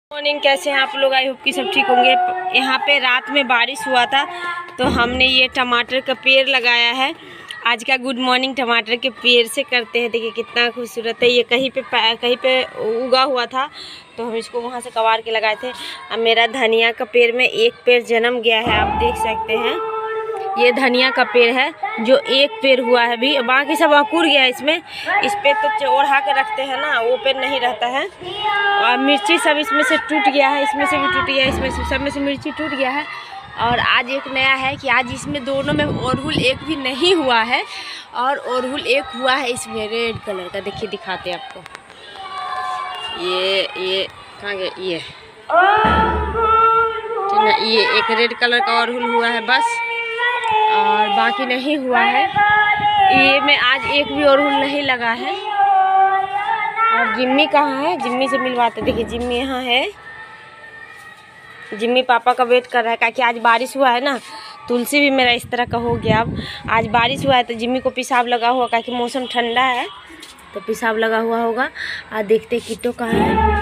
Morning, कैसे हैं आप लोग? आई होप कि सब ठीक होंगे। यहाँ पे रात में बारिश हुआ था तो हमने ये टमाटर का पेड़ लगाया है। आज का गुड मॉर्निंग टमाटर के पेड़ से करते हैं। देखिए कितना खूबसूरत है। ये कहीं पे उगा हुआ था तो हम इसको वहाँ से कबाड़ के लगाए थे। अब मेरा धनिया का पेड़ में एक पेड़ जन्म गया है, आप देख सकते हैं। ये धनिया का पेड़ है जो एक पेड़ हुआ है अभी, बाकी सब अंकुर गया है इसमें। इस पे तो ओढ़ा के रखते हैं ना, वो पेड़ नहीं रहता है। और मिर्ची सब इसमें से टूट गया है, इसमें से भी टूट गया है, इसमें से सब में से मिर्ची टूट गया है। और आज एक नया है कि आज इसमें दोनों में अड़हुल एक भी नहीं हुआ है और अड़हुल एक हुआ है इसमें रेड कलर का। देखिए दिखाते हैं आपको। ये कहाँ गया? ये ठीक है, ये एक रेड कलर का अड़हुल हुआ है बस, और बाकी नहीं हुआ है। ये में आज एक भी अड़हुल नहीं लगा है। और जिम्मी कहाँ है? जिम्मी से मिलवाते। देखिए जिम्मी यहाँ है। जिम्मी पापा का वेट कर रहा है क्योंकि आज बारिश हुआ है ना। तुलसी भी मेरा इस तरह का हो गया। अब आज बारिश हुआ है तो जिम्मी को पेशाब लगा हुआ, क्योंकि मौसम ठंडा है तो पेशाब लगा हुआ होगा। आज देखते किट्टो कहाँ है।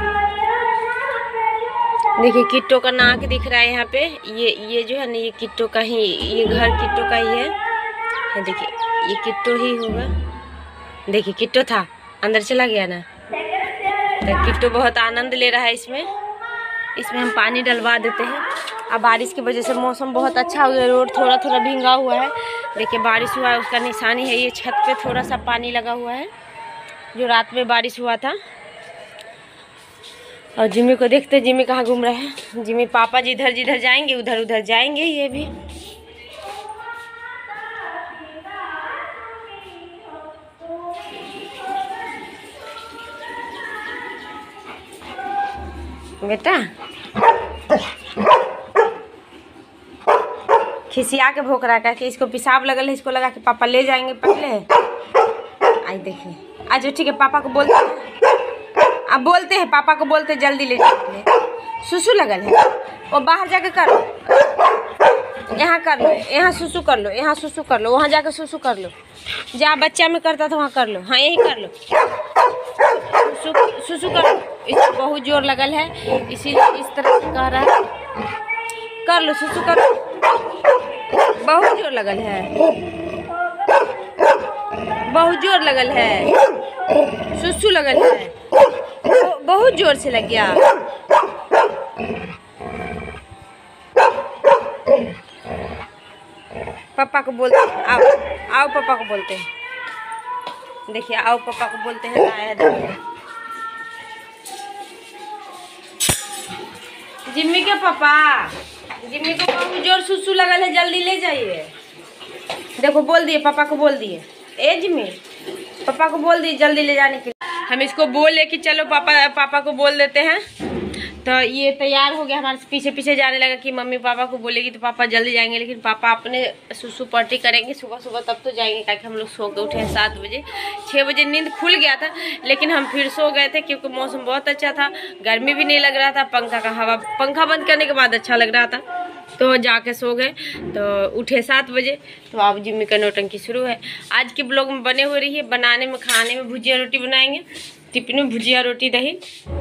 देखिए किट्टो का नाक दिख रहा है यहाँ पे। ये जो है ना, ये किट्टो का ही, ये घर किट्टो का ही है। देखिए ये किट्टो ही होगा। देखिए किट्टो था, अंदर चला गया ना। तो किट्टो बहुत आनंद ले रहा है इसमें हम पानी डलवा देते हैं। अब बारिश की वजह से मौसम बहुत अच्छा हो गया। रोड थोड़ा थोड़ा भींगा हुआ है। देखिए बारिश हुआ है उसका निशानी है। ये छत पे थोड़ा सा पानी लगा हुआ है जो रात में बारिश हुआ था। और जिम्मी को देखते, जिम्मी कहाँ घूम रहा है। जिम्मी पापा जिधर जिधर जाएंगे उधर उधर जाएंगे। ये भी बेटा खिसिया के भोंक रहा है कि इसको पेशाब लगल है, इसको लगा के पापा ले जाएंगे पहले। आई देखिए आज ठीक है, पापा को बोलते हैं। अब बोलते हैं पापा को, बोलते जल्दी ले जाएंगे। सुसु लगल है, वो बाहर जाके कर लो, यहाँ कर लो, यहाँ सुसु कर लो, यहाँ सुसु कर लो, वहाँ जाकर सुसु कर लो। जहाँ बच्चा में करता था वहाँ कर लो। हाँ यही कर लो, सुसु कर लो। इसको बहुत जोर लगल है इसीलिए इस तरह से कह रहा है। कर लो सुसु कर लो, बहुत जोर लगल है, बहुत जोर लगल है, सुसु लगल है, बहुत जोर से लग गया। पापा को बोलते हैं, आओ आओ पापा को बोलते हैं। देखिए आओ पापा को बोलते हैं। आया देखिए जिम्मी के पापा, जिम्मी को बहुत जोर सुसु लगल है, जल्दी ले जाइए। देखो बोल दिए, पापा को बोल दिए। ए जिम्मी पापा को बोल दिए जल्दी ले जाने के लिए। हम इसको बोले कि चलो पापा को बोल देते हैं। तो ये तैयार हो गया, हमारे पीछे पीछे जाने लगा कि मम्मी पापा को बोलेगी तो पापा जल्दी जाएंगे। लेकिन पापा अपने सुसु पट्टी करेंगे सुबह सुबह, तब तो जाएंगे। क्योंकि हम लोग सो के उठे हैं 7 बजे। 6 बजे नींद खुल गया था लेकिन हम फिर सो गए थे क्योंकि मौसम बहुत अच्छा था, गर्मी भी नहीं लग रहा था। पंखा का हवा, पंखा बंद करने के बाद अच्छा लग रहा था तो जाके सो गए। तो उठे 7 बजे। तो अब जिम्मी का नौटंकी शुरू है। आज के ब्लॉग में बने हो रही है। बनाने में, खाने में भुजिया रोटी बनाएंगे। टिफिन में भुजिया रोटी दही।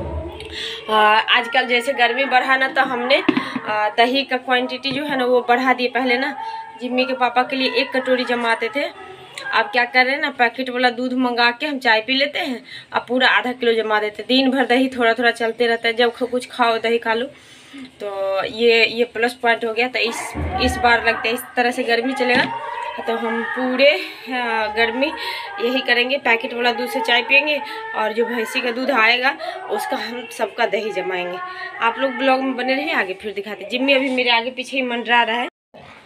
आजकल जैसे गर्मी बढ़ा ना तो हमने दही का क्वांटिटी जो है ना वो बढ़ा दिए। पहले ना जिम्मी के पापा के लिए 1 कटोरी जमाते थे। अब क्या कर रहे हैं ना, पैकेट वाला दूध मंगा के हम चाय पी लेते हैं। अब पूरा आधा किलो जमा देते। दिन भर दही थोड़ा थोड़ा चलते रहता है, जब कुछ खाओ दही खा लो। तो ये प्लस पॉइंट हो गया। तो इस बार लगता है इस तरह से गर्मी चलेगा तो हम पूरे गर्मी यही करेंगे। पैकेट वाला दूध से चाय पियेंगे और जो भैंसी का दूध आएगा उसका हम सबका दही जमाएंगे। आप लोग ब्लॉग में बने रहिए, आगे फिर दिखाते। जिम्मी अभी मेरे आगे पीछे ही मंडरा रहा है।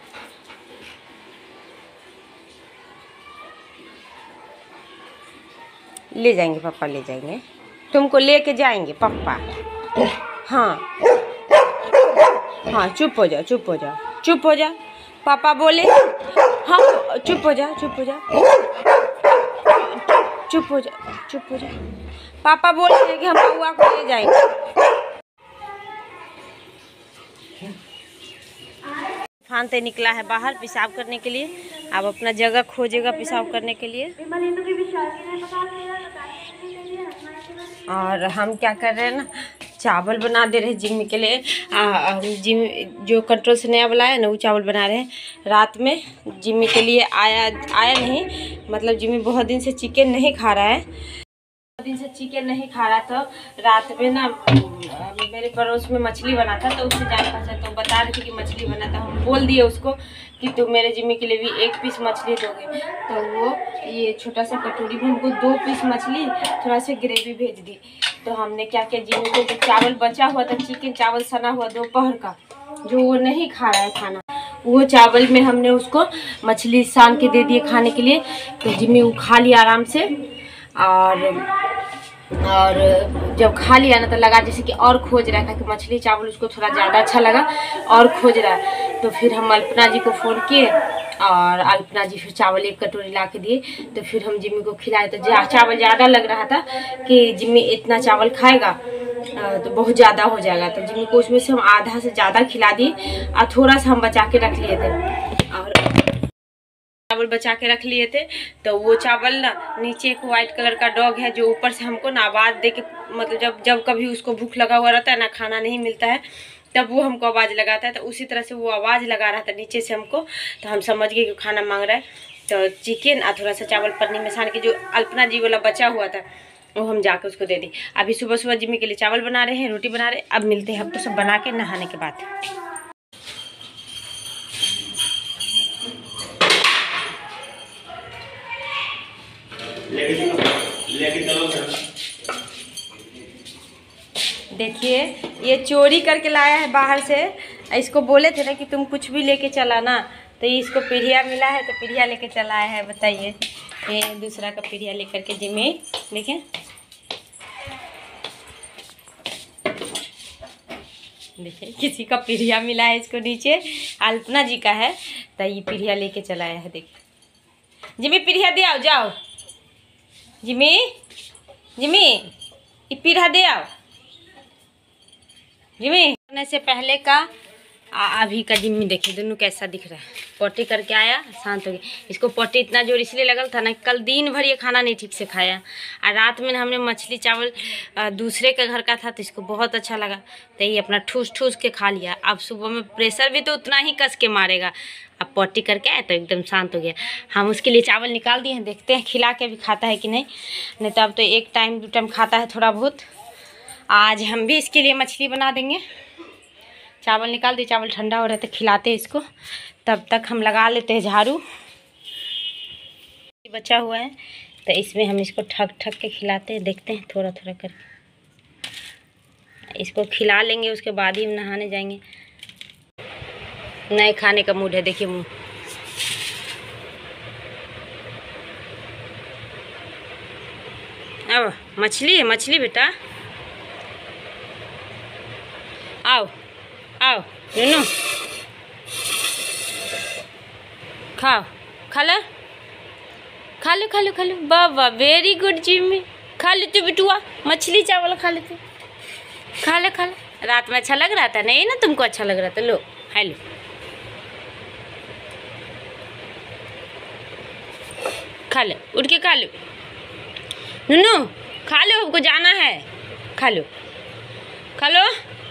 ले जाएंगे पापा, ले जाएंगे, तुमको लेके जाएंगे पापा। हाँ हाँ चुप हो जाओ, चुप हो जाओ, चुप हो जाओ। पापा बोले हाँ, चुप हो जाओ, चुप हो जाओ, चुप हो जाओ, चुप हो जाओ। पापा बोल रहे हैं कि हम बुआ को ले जाएंगे। फानते निकला है बाहर पेशाब करने के लिए। अब अपना जगह खोजेगा पेशाब करने के लिए। और हम क्या कर रहे हैं ना, चावल बना दे रहे जिम्मी के लिए। जिम्मी जो कंट्रोल से नया वाला है ना, वो चावल बना रहे हैं। रात में जिम्मी के लिए आया नहीं, मतलब जिम्मी बहुत दिन से चिकन नहीं खा रहा है, तो रात में ना मेरे पड़ोस में मछली बना था, तो उससे जान पहचान तो बता रही थी कि मछली बना था। हम बोल दिए उसको कि तुम मेरे जिम्मी के लिए भी 1 पीस मछली दोगे, तो वो ये छोटा सा कटोरी में हमको 2 पीस मछली थोड़ा सा ग्रेवी भेज दी। तो हमने क्या किया, जिम्मी को जो चावल बचा हुआ था, चिकन चावल सना हुआ दोपहर का, जो वो नहीं खा रहा है खाना, वो चावल में हमने उसको मछली सान के दे दिए खाने के लिए। तो जिम्मी वो खा लिया आराम से। और जब खा लिया ना, तो लगा जैसे कि और खोज रहा था कि मछली चावल उसको थोड़ा ज़्यादा अच्छा लगा और खोज रहा है। तो फिर हम अल्पना जी को फ़ोन किए और अल्पना जी फिर चावल 1 कटोरी ला के दिए। तो फिर हम जिम्मी को खिलाए। तो चावल ज़्यादा लग रहा था कि जिम्मी इतना चावल खाएगा तो बहुत ज़्यादा हो जाएगा। तो जिम्मी को उसमें से हम आधा से ज़्यादा खिला दिए और थोड़ा सा हम बचा के रख लिए थे, और चावल बचा के रख लिए थे। तो वो चावल ना, नीचे एक वाइट कलर का डॉग है जो ऊपर से हमको ना आवाज़ दे के, मतलब जब कभी उसको भूख लगा हुआ रहता है ना, खाना नहीं मिलता है, तब वो हमको आवाज़ लगाता है। तो उसी तरह से वो आवाज़ लगा रहा था नीचे से हमको। तो हम समझ गए कि खाना मांग रहा है। तो चिकन और थोड़ा सा चावल पन्नी में सान के जो अल्पना जी वाला बचा हुआ था, वो हम जाके उसको दे दी। अभी सुबह सुबह जिम्मी के लिए चावल बना रहे हैं, रोटी बना रहे हैं। अब मिलते हैं हम तो सब बना के नहाने के बाद। देखिए ये चोरी करके लाया है बाहर से। इसको बोले थे ना कि तुम कुछ भी लेके चला ना, तो इसको पीढ़िया मिला है, तो पीढ़िया लेके चला आया है। बताइए, ये दूसरा का पीढ़िया लेकर के जिम्मी, देखिए देखिए किसी का पीढ़िया मिला है इसको, नीचे अल्पना जी का है, तो ये पीढ़िया लेके चला आया है। देखिए जिम्मी पीढ़िया दे आओ, जाओ जिम्मी, जिम्मी ये पीढ़ा दे आओ जिम्मी। करने से पहले का अभी का जिम्मी देखिए दोनों कैसा दिख रहा है। पोटी करके आया, शांत हो गया। इसको पोटी इतना जोर इसलिए लगल था ना, कल दिन भर ये खाना नहीं ठीक से खाया, और रात में हमने मछली चावल दूसरे के घर का था, तो इसको बहुत अच्छा लगा, तो ये अपना ठूस ठूस के खा लिया। अब सुबह में प्रेशर भी तो उतना ही कस के मारेगा। अब पोटी करके आया तो एकदम शांत हो गया। हम उसके लिए चावल निकाल दिए हैं, देखते हैं खिला के भी खाता है कि नहीं तो अब तो 1 टाइम 2 टाइम खाता है थोड़ा बहुत। आज हम भी इसके लिए मछली बना देंगे। चावल निकाल दिए, चावल ठंडा हो रहा है तो खिलाते हैं इसको। तब तक हम लगा लेते हैं झाड़ू, बचा हुआ है, तो इसमें हम इसको ठक ठक के खिलाते हैं। देखते हैं थोड़ा थोड़ा करके इसको खिला लेंगे, उसके बाद ही हम नहाने जाएंगे। नए खाने का मूड है, देखिए मुँह। अब मछली है, मछली बेटा आओ आओ नूनू खाओ, खा लो खा लो खा लो खा लो। बाबा वेरी गुड जिम्मी, खा लेते बिटुआ, मछली चावल खा लेते, खा लो खा लो। रात में अच्छा लग रहा था नहीं ना, तुमको अच्छा लग रहा था, लो हेलो खा लो, उठ के खा लो नूनू, खा लो, हमको जाना है, खा लो खा लो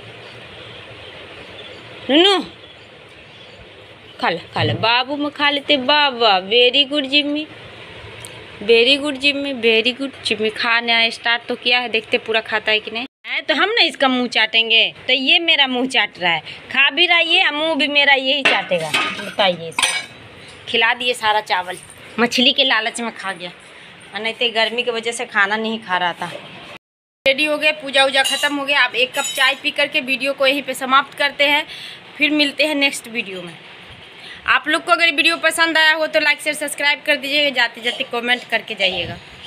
नूनू, खा लो बाबू में खा लेते। बाबा very good Jimmy, very good Jimmy, very good Jimmy. खाना स्टार्ट तो किया है, देखते पूरा खाता है कि नहीं है। तो हम ना इसका मुंह चाटेंगे, तो ये मेरा मुंह चाट रहा है, खा भी रहा है ये, मुंह भी मेरा यही चाटेगा। बताइए इसको खिला दिए सारा चावल, मछली के लालच में खा गया, और नहीं तो गर्मी की वजह से खाना नहीं खा रहा था। रेडी हो गए, पूजा वूजा खत्म हो गया। अब 1 कप चाय पी करके वीडियो को यहीं पे समाप्त करते हैं, फिर मिलते हैं नेक्स्ट वीडियो में। आप लोग को अगर वीडियो पसंद आया हो तो लाइक शेयर सब्सक्राइब कर दीजिएगा, जाते जाते कमेंट करके जाइएगा।